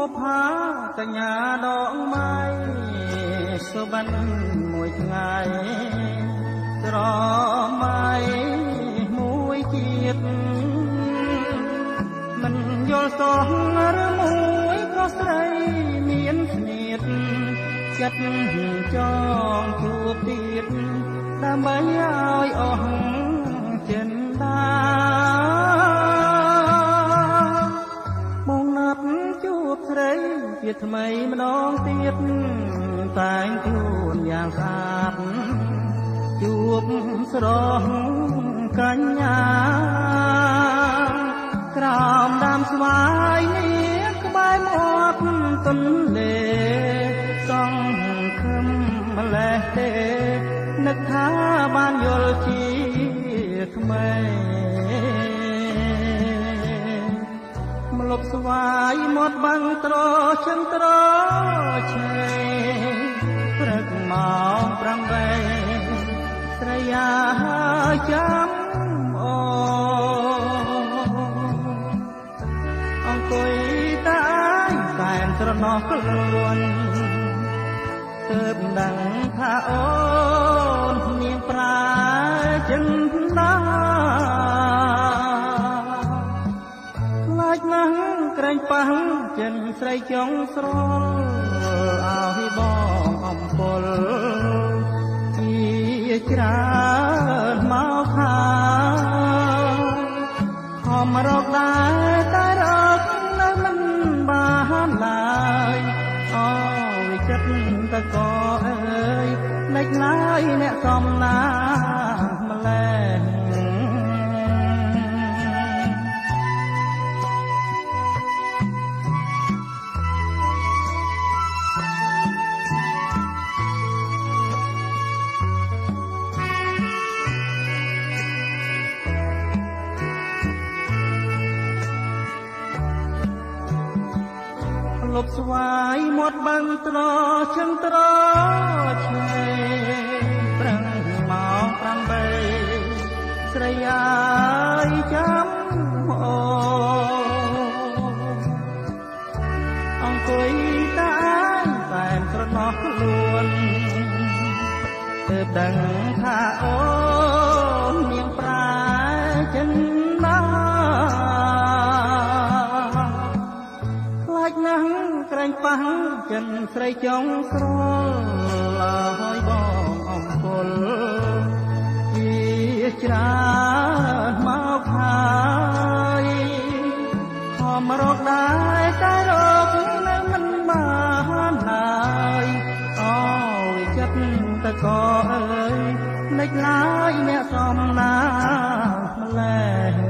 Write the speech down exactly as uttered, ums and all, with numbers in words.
ផាកញ្ញាដងម៉ៃសុបិនមួយថ្ងៃស្រមៃមួយជាតិមិនយល់សោះឬមួយក៏ស្រីមានស្នៀតចិត្តចងជួបទៀតដើម្បីឲ្យអស់ចិនដាមកណាត់ជួបស្រីជាថ្មីម្ដងទៀតតែងខ្លួនយ៉ាងស្អាតជួបស្រស់កញ្ញាក្រោមដើមស្វាយនេះក្បែរមាត់ទន្លេសង្ឃឹមម្លេះទេនឹកថាបានយល់ជាថ្មីម្លប់ស្វាយមាត់បាំងត្រជើងត្រឆេព្រឹកម៉ោងប្រាំបីស្រីយ៉ាចាំអូអង្គុយតែសែនស្រណោះខ្លួនទើបដឹងថាអូននាងប្រាចិនដាខ្លាចណាស់ក្រែងប៉ះចិនស្រីចង់ស្រលឲ្យបងអំពលជាច្រើនមកខាហមរកដែរតែរកនៅមិនបានឡើយអូយចិត្តតកអើយលេចឡើយអ្នកសំណាម្លេះលប់ស្វាយមាត់បាំងត្រជើងត្រឆេប្រឹងម៉ោងប្រាំបីស្រីអាយចាំអូអង្គុយតែតែស្រណោះខ្លួនទើបដឹងថាអូននាងប្រាចិនណាណាស់ក្រែងប៉ះចិនស្រីចង់ស្រលឲ្យបងអំពលជាច្រើនមកហើយហមរកដែរតែរកនៅមិនបានឡើយអូយចិត្តតកអើយលេចឡើយអ្នកសំណាម្លេះ